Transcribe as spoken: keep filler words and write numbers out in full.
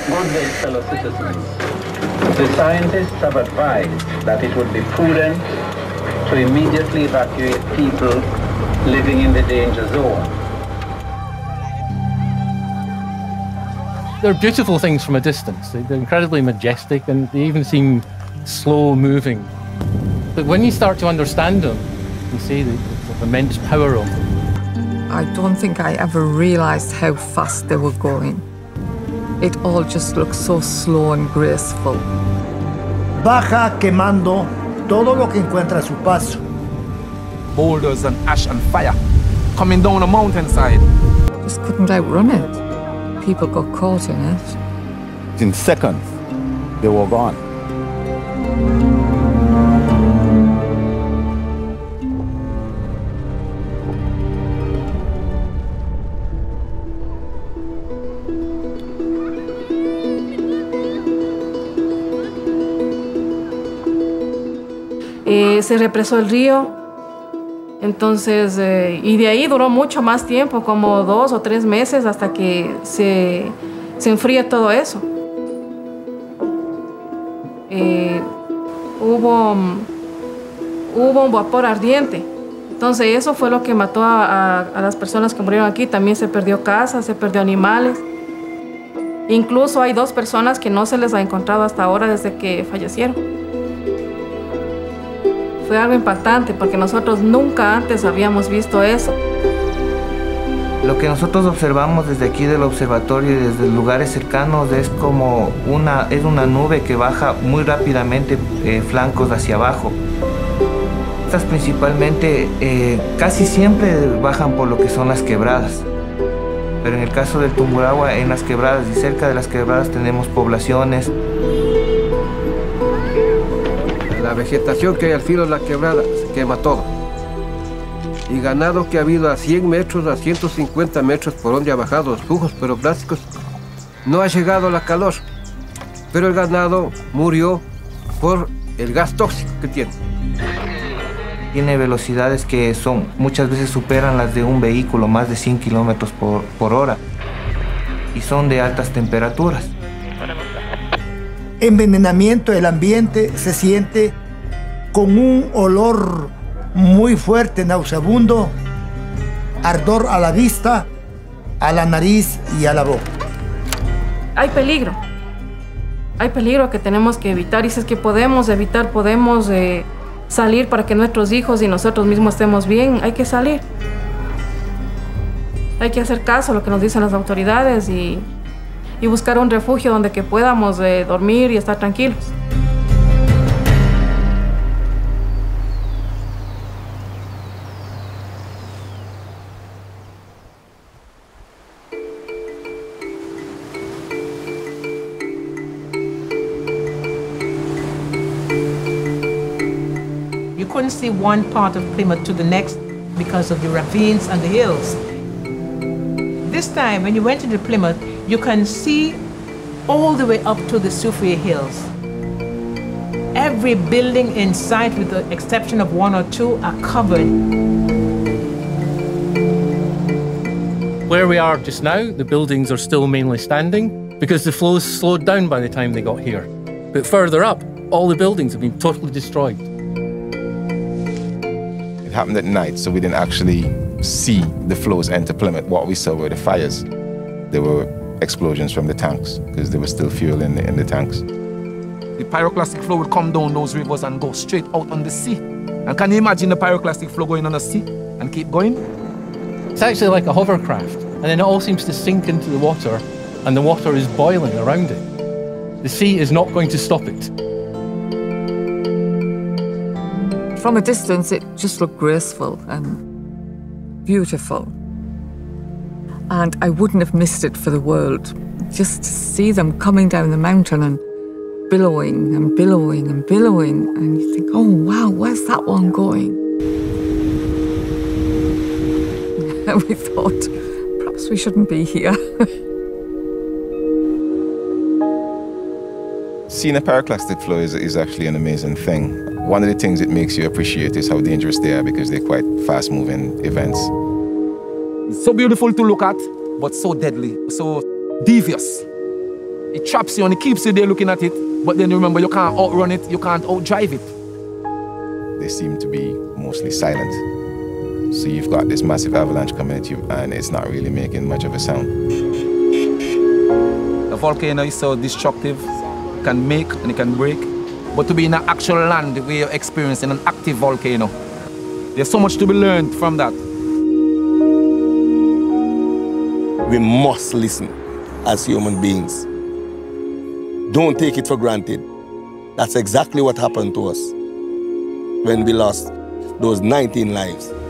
Good day, fellow citizens. The scientists have advised that it would be prudent to immediately evacuate people living in the danger zone. They're beautiful things from a distance. They're incredibly majestic and they even seem slow moving. But when you start to understand them, you see the, the immense power of them. I don't think I ever realized how fast they were going. It all just looked so slow and graceful. Baja quemando todo lo que encuentra a su paso. Boulders and ash and fire coming down a mountainside. Just couldn't outrun it. People got caught in it. In seconds, they were gone. Eh, se represó el río, entonces, eh, y de ahí duró mucho más tiempo, como dos o tres meses hasta que se, se enfría todo eso. Eh, hubo, hubo un vapor ardiente, entonces eso fue lo que mató a, a, a las personas que murieron aquí. También se perdió casa, se perdió animales. Incluso hay dos personas que no se les ha encontrado hasta ahora desde que fallecieron. Fue algo impactante porque nosotros nunca antes habíamos visto eso. Lo que nosotros observamos desde aquí del observatorio y desde lugares cercanos es como una, es una nube que baja muy rápidamente eh, flancos hacia abajo. Estas principalmente eh, casi siempre bajan por lo que son las quebradas. Pero en el caso del Tungurahua, en las quebradas y cerca de las quebradas tenemos poblaciones. La vegetación que hay al filo de la quebrada se quema todo. Y ganado que ha habido a cien metros, a ciento cincuenta metros por donde ha bajado los flujos piroclásticos, no ha llegado la calor. Pero el ganado murió por el gas tóxico que tiene. Tiene velocidades que son, muchas veces superan las de un vehículo, más de cien kilómetros por, por hora. Y son de altas temperaturas. Envenenamiento del ambiente se siente con un olor muy fuerte, nauseabundo, ardor a la vista, a la nariz y a la boca. Hay peligro. Hay peligro que tenemos que evitar y si es que podemos evitar, podemos eh, salir para que nuestros hijos y nosotros mismos estemos bien, hay que salir. Hay que hacer caso a lo que nos dicen las autoridades y y buscar un refugio donde que podamos eh, dormir y estar tranquilos. You couldn't see one part of Plymouth to the next because of the ravines and the hills. This time, when you went into Plymouth, you can see all the way up to the Soufriere Hills. Every building in sight, with the exception of one or two, are covered. Where we are just now, the buildings are still mainly standing because the flows slowed down by the time they got here. But further up, all the buildings have been totally destroyed. It happened at night, so we didn't actually see the flows enter Plymouth. What we saw were the fires. There were explosions from the tanks because there was still fuel in the, in the tanks. The pyroclastic flow would come down those rivers and go straight out on the sea. And can you imagine the pyroclastic flow going on the sea and keep going? It's actually like a hovercraft, and then it all seems to sink into the water, and the water is boiling around it. The sea is not going to stop it. From a distance, it just looked graceful and beautiful. And I wouldn't have missed it for the world. Just to see them coming down the mountain and billowing and billowing and billowing. And you think, oh, wow, where's that one going? And we thought, perhaps we shouldn't be here. Seeing a pyroclastic flow is, is actually an amazing thing. One of the things it makes you appreciate is how dangerous they are because they're quite fast-moving events. It's so beautiful to look at, but so deadly, so devious. It traps you and it keeps you there looking at it. But then remember, you can't outrun it, you can't outdrive it. They seem to be mostly silent. So you've got this massive avalanche coming at you and it's not really making much of a sound. The volcano is so destructive, it can make and it can break. But to be in an actual land where you're experiencing an active volcano, there's so much to be learned from that. We must listen as human beings. Don't take it for granted. That's exactly what happened to us when we lost those nineteen lives.